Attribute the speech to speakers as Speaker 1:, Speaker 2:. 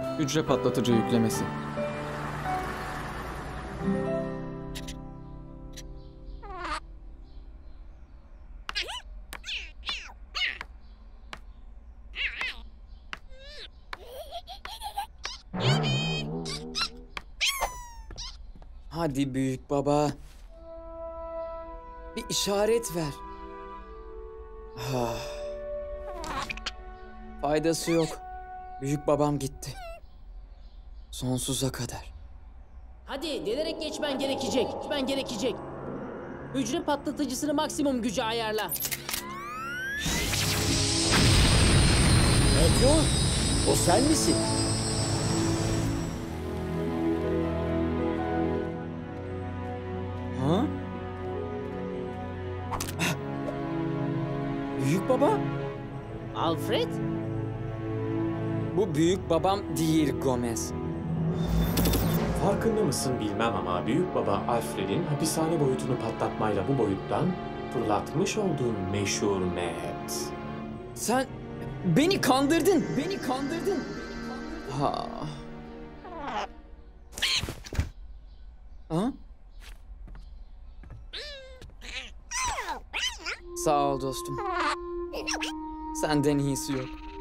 Speaker 1: Hücre patlatıcı yüklemesi. Hadi büyük baba. Bir işaret ver. Faydası yok. Büyük babam gitti. Sonsuza kadar.
Speaker 2: Hadi delerek geçmen gerekecek. Hücre patlatıcısını maksimum güce ayarla.
Speaker 3: Meteor, o sen misin?
Speaker 1: Ha? Büyük baba?
Speaker 2: Alfred?
Speaker 1: Bu büyük babam değil Gomez.
Speaker 4: Farkında mısın bilmem ama büyük baba Alfred'in hapishane boyutunu patlatmayla bu boyuttan fırlatmış olduğun meşhur Mad.
Speaker 1: Sen beni kandırdın. Ha. Ha? Sağ ol dostum. Senden iyisi yok.